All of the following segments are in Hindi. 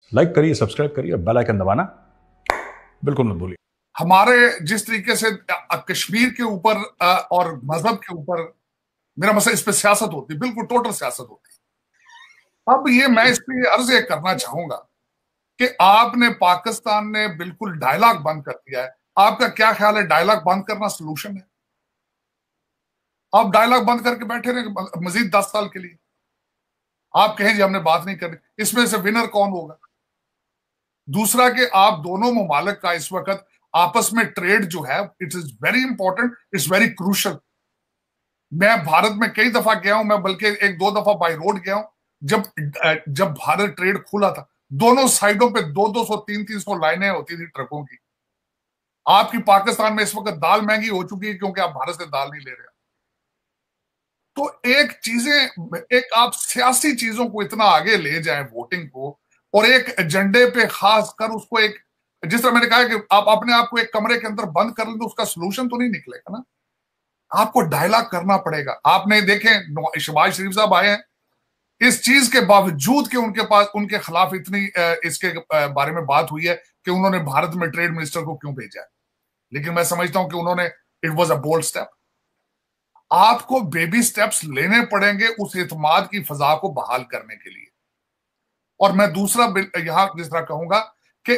लाइक करिए, सब्सक्राइब करिए, बेल आइकन दबाना बिल्कुल मत भूलिए। हमारे जिस तरीके से कश्मीर के ऊपर और मजहब के ऊपर मेरा मसला, इस पे सियासत होती है, बिल्कुल टोटल सियासत होती है। अब ये मैं इस पे अर्ज ये करना चाहूंगा कि आपने, पाकिस्तान ने बिल्कुल डायलॉग बंद कर दिया है। आपका क्या ख्याल है, डायलॉग बंद करना सोल्यूशन है? आप डायलॉग बंद करके बैठे रहे मजीद 10 साल के लिए? आप कहें जी हमने बात नहीं करनी, इसमें से विनर कौन होगा? दूसरा कि आप दोनों ममालिक का इस वक्त आपस में ट्रेड जो है, it is very important, it's very crucial. मैं भारत में कई दफा गया हूं, मैं बल्कि एक दो दफा बाई रोड गया हूं। जब जब भारत ट्रेड खुला था, दोनों साइडों पे 200-200, 300-300 लाइनें होती थी ट्रकों की। आपकी पाकिस्तान में इस वक्त दाल महंगी हो चुकी है क्योंकि आप भारत से दाल नहीं ले रहे। तो एक आप सियासी चीजों को इतना आगे ले जाएं, वोटिंग को, और एक एजेंडे पे खास कर उसको एक, जिस तरह मैंने कहा कि आप अपने आप को एक कमरे के अंदर बंद कर लें तो उसका सोल्यूशन तो नहीं निकलेगा ना। आपको डायलॉग करना पड़ेगा। आपने देखें शहबाज शरीफ साहब आए हैं, इस चीज के बावजूद कि उनके पास, उनके खिलाफ इतनी इसके बारे में बात हुई है कि उन्होंने भारत में ट्रेड मिनिस्टर को क्यों भेजा है, लेकिन मैं समझता हूं कि उन्होंने, it was a bold step. आपको बेबी स्टेप्स लेने पड़ेंगे उस एतमाद की फजा को बहाल करने के लिए। और मैं दूसरा यहां जिस तरह कहूंगा कि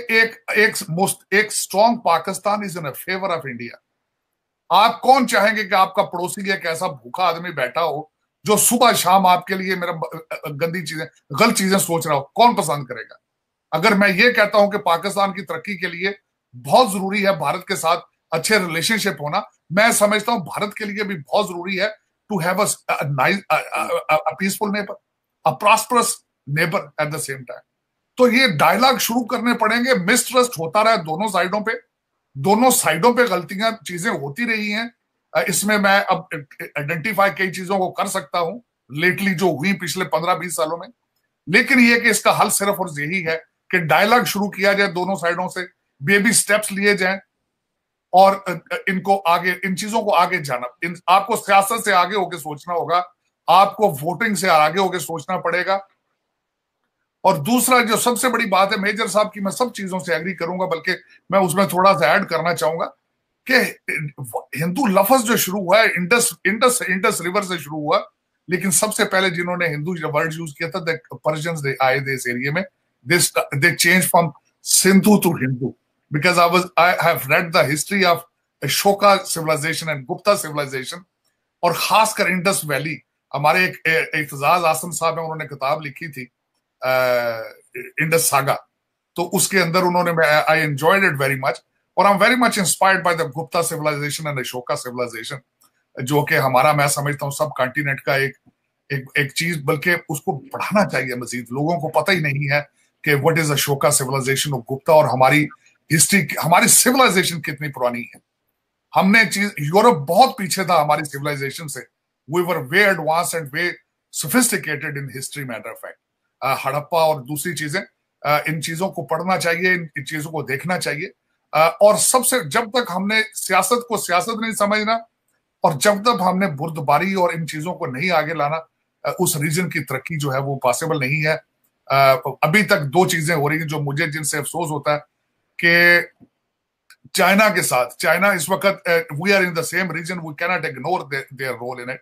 एक strong Pakistan is in favour of India. आप कौन चाहेंगे कि आपका पड़ोसी एक ऐसा भूखा आदमी बैठा हो जो सुबह शाम आपके लिए मेरा गंदी चीजें, गलत चीजें सोच रहा हो? कौन पसंद करेगा? अगर मैं ये कहता हूं कि पाकिस्तान की तरक्की के लिए बहुत जरूरी है भारत के साथ अच्छे रिलेशनशिप होना, मैं समझता हूं भारत के लिए भी बहुत जरूरी है to have a peaceful neighbour, a prosperous neighbour at the same time. तो ये डायलॉग शुरू करने पड़ेंगे। मिसट्रस्ट होता रहा दोनों साइडों पे, दोनों साइडों पे गलतियां, चीजें होती रही हैं। इसमें मैं अब आइडेंटिफाई कई चीजों को कर सकता हूं लेटली जो हुई पिछले 15-20 सालों में। लेकिन ये कि इसका हल सिर्फ और यही है कि डायलॉग शुरू किया जाए दोनों साइडों से, बेबी स्टेप्स लिए जाएं, और इनको आगे, इन चीजों को आगे जाना, आपको सियासत से आगे होकर सोचना होगा, आपको वोटिंग से आगे होकर सोचना पड़ेगा। और दूसरा जो सबसे बड़ी बात है, मेजर साहब की मैं सब चीजों से एग्री करूंगा, बल्कि मैं उसमें थोड़ा सा ऐड करना चाहूंगा कि हिंदू लफ्ज जो शुरू हुआ है, इंडस इंडस इंडस रिवर से शुरू हुआ, लेकिन सबसे पहले जिन्होंने हिंदू वर्ड यूज किया था, पर्शियंस आए थे इस एरिया में। They change from Sindhu to Hindu, because I have read the history of Ashoka civilisation and Gupta civilisation, और खासकर इंडस वैली। हमारे एक इत्तेजाज आसम साहब है, उन्होंने किताब लिखी थी इंडस सागा, तो उसके अंदर उन्होंने, I enjoyed it very much, और I am very much inspired by the Gupta civilisation and Ashoka civilisation, जो कि हमारा, मैं समझता हूँ सब कॉन्टिनेंट का एक चीज, बल्कि उसको बढ़ाना चाहिए मजीद। लोगों को पता ही नहीं है कि व्हाट इज अशोका सिविलाइजेशन और गुप्ता, और हमारी हिस्ट्री, हमारी सिविलाइजेशन कितनी पुरानी है। हमने चीज, यूरोप बहुत पीछे था हमारी सिविलाइजेशन से, we were way advanced and way sophisticated in history, matter of fact. Harappa और दूसरी चीजें, इन चीजों को पढ़ना चाहिए, इन चीजों को देखना चाहिए। और सबसे, जब तक हमने सियासत को सियासत नहीं समझना, और जब तक हमने बुर्दबारी और इन चीजों को नहीं आगे लाना, उस रीजन की तरक्की जो है वो पॉसिबल नहीं है। अभी तक दो चीजें हो रही हैं जो मुझे, जिनसे अफसोस होता है कि चाइना के साथ, चाइना इस वक्त, we are in the same region, we cannot ignore their role in it.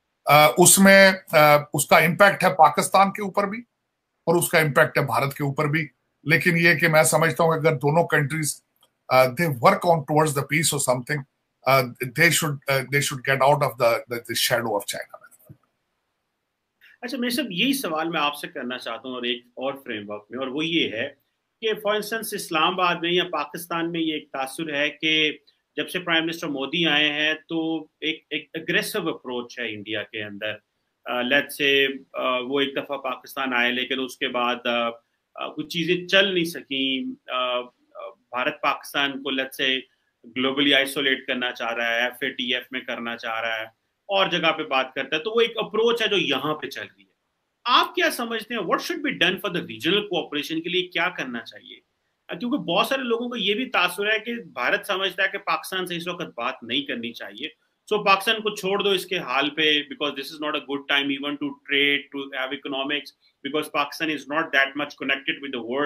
उसमें उसका इम्पैक्ट है पाकिस्तान के ऊपर भी, और उसका इम्पैक्ट है भारत के ऊपर भी। लेकिन ये कि मैं समझता हूं कि अगर दोनों countries they work on towards the peace और something, they should get out of the shadow of China. अच्छा, मैं सब यही सवाल मैं आपसे करना चाहता हूँ और एक और फ्रेमवर्क में, और वो ये है कि फॉर इंस्टेंस इस्लामाबाद में या पाकिस्तान में ये एक तासुर है कि जब से प्राइम मिनिस्टर मोदी आए हैं तो एक अग्रेसिव अप्रोच है इंडिया के अंदर। लेट्स से वो एक दफा पाकिस्तान आए, लेकिन उसके बाद कुछ चीजें चल नहीं सकी। भारत पाकिस्तान को लेट्स से ग्लोबली आइसोलेट करना चाह रहा है, FATF में करना चाह रहा है, और जगह पे बात करता है। तो वो एक अप्रोच है जो यहाँ पे चल रही है। आप क्या समझते हैं, what should be done for the regional cooperation के लिए क्या करना चाहिए? क्योंकि बहुत सारे लोगों को ये भी तासुर है कि भारत समझता है कि पाकिस्तान से इस वक्त बात नहीं करनी चाहिए, सो पाकिस्तान को छोड़ दो इसके हाल पे, because this is not a good time even to trade, to have economics, because Pakistan is not that much connected with the world,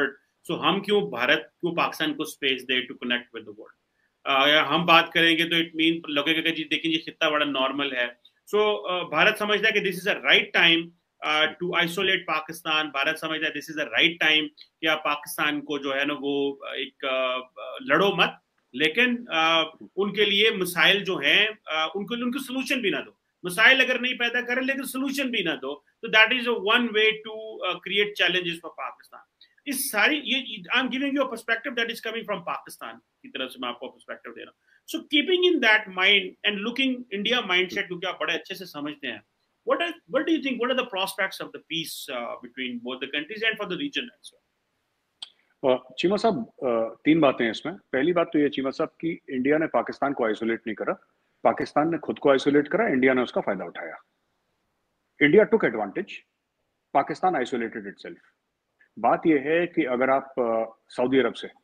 so हम क्यों भारत क्यों पाकिस्तान को स्पेस दे to connect with the world. हम बात करेंगे तो इट मीन लगेगा कि जी देखिए ये कितना बड़ा नॉर्मल है। सो भारत समझता है कि this is a right time to isolate Pakistan. Bharat समझता है this is a right time कि आप पाकिस्तान को जो है ना वो एक लड़ो मत, लेकिन उनके लिए मिसाइल जो हैं उनको सोल्यूशन भी ना दो। मिसाइल अगर नहीं पैदा करें लेकिन सोल्यूशन भी ना दो, तो that is one way to create challenges for Pakistan. इस सारी ये I am giving you a perspective that is coming from Pakistan की तरफ से मैं आपको पर्सपेक्टिव दे रहा हूँ। So keeping in that mind and looking India mindset, क्योंकि आप बड़े अच्छे से समझते हैं, what do you think, what are the prospects of the peace between both the countries and for the region as well? Cheema साहब, तीन बातें हैं इसमें। पहली बात तो ये चीमा साहब कि इंडिया ने पाकिस्तान को आइसोलेट नहीं करा, पाकिस्तान ने खुद को आइसोलेट करा, इंडिया ने उसका फायदा उठाया। India took advantage, Pakistan isolated itself. बात यह है कि अगर आप सऊदी अरब से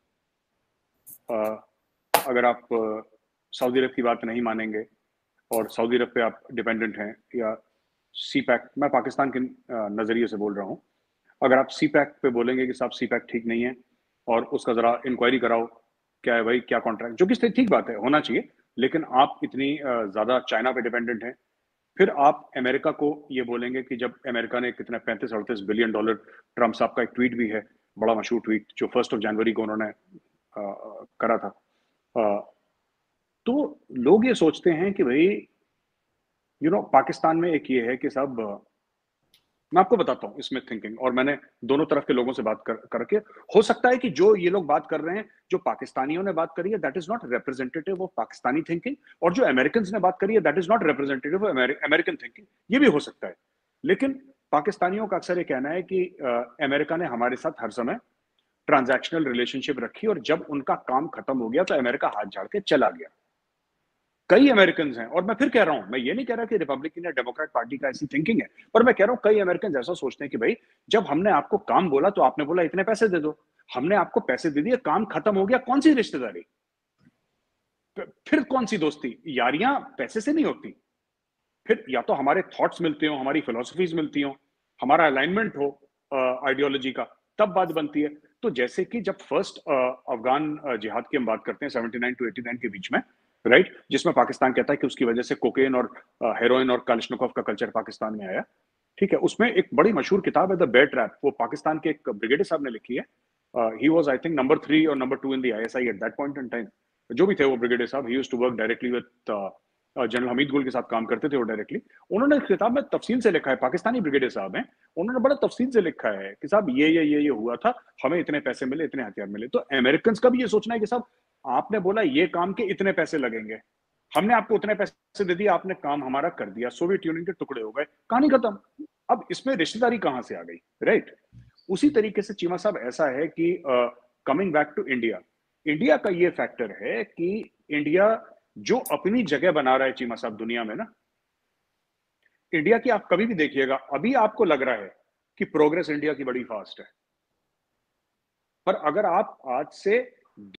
अगर आप सऊदी अरब की बात नहीं मानेंगे और सऊदी अरब पे आप डिपेंडेंट हैं, या सी पैक, मैं पाकिस्तान के नज़रिए से बोल रहा हूँ, अगर आप सी पैक पे बोलेंगे कि साहब सी पैक ठीक नहीं है और उसका ज़रा इंक्वायरी कराओ, क्या है भाई, क्या कॉन्ट्रैक्ट, जो कि ठीक बात है, होना चाहिए, लेकिन आप इतनी ज़्यादा चाइना पे डिपेंडेंट हैं। फिर आप अमेरिका को ये बोलेंगे कि जब अमेरिका ने कितना 35-38 बिलियन डॉलर, ट्रम्प साहब का एक ट्वीट भी है, बड़ा मशहूर ट्वीट जो 1 जनवरी को उन्होंने करा था, तो लोग ये सोचते हैं कि भाई पाकिस्तान में एक ये है कि साहब, मैं आपको बताता हूँ इसमें थिंकिंग, और मैंने दोनों तरफ के लोगों से बात करके, हो सकता है कि जो ये लोग बात कर रहे हैं, जो पाकिस्तानियों ने बात करी है, that is not representative of Pakistani thinking, और जो अमेरिकन ने बात करी है, that is not representative of American thinking. ये भी हो सकता है, लेकिन पाकिस्तानियों का अक्सर ये कहना है कि अमेरिका ने हमारे साथ हर समय ट्रांजैक्शनल रिलेशनशिप रखी, और जब उनका काम खत्म हो गया तो अमेरिका हाथ झाड़ के चला गया। कई अमेरिकन हैं, और मैं फिर कह रहा हूं, मैं ये नहीं कह रहा कि रिपब्लिकन या डेमोक्रेट पार्टी का ऐसी थिंकिंग है, पर मैं कह रहा हूं कई अमेरिकन ऐसा सोचते हैं कि भाई जब हमने आपको काम बोला तो आपने बोला इतने पैसे दे दो, हमने आपको पैसे दे दिए, काम खत्म हो गया, कौन सी रिश्तेदारी, फिर कौन सी दोस्ती, यारियां पैसे से नहीं होती। फिर या तो हमारे थॉट्स मिलते हो, हमारी फिलोसफीज मिलती हो, हमारा अलाइनमेंट हो आइडियोलॉजी का, तब बात बनती है। तो जैसे कि जब फर्स्ट अफगान जिहाद की हम बात करते हैं 79 to 89 के बीच में, राइट, जिसमें पाकिस्तान कहता है कि उसकी वजह से कोकेन और हेरोइन और कालिशनिकोव का कल्चर पाकिस्तान में आया, ठीक है, उसमें एक बड़ी मशहूर किताब है द बेयर ट्रैप, वो पाकिस्तान के एक ब्रिगेडियर साहब ने लिखी है। He was I think number 3 और number 2 in the ISI at that point in time, जो भी थे वो ब्रिगेडियर साहब, he used to work directly with general Hamid Gul के साथ काम करते थे वो डायरेक्टली। उन्होंने किताब में तफसील से लिखा है, पाकिस्तानी ब्रिगेडियर साहब हैं, उन्होंने बड़ा तफसील से लिखा है कि साहब ये हुआ था, हमें इतने पैसे मिले, इतने हथियार मिले। तो अमेरिकन का भी ये सोचना है कि साहब आपने बोला ये काम के इतने पैसे लगेंगे, हमने आपको उतने पैसे दे दिए, आपने काम हमारा कर दिया, सोवियत यूनियन के टुकड़े हो गए, कहानी खत्म। अब इसमें रिश्तेदारी कहां से आ गई, राइट। उसी तरीके से चीमा साहब ऐसा है कि coming back to India, India का ये फैक्टर है कि इंडिया जो अपनी जगह बना रहा है चीमा साहब दुनिया में ना, इंडिया की आप कभी भी देखिएगा, अभी आपको लग रहा है कि प्रोग्रेस इंडिया की बड़ी फास्ट है, पर अगर आप आज से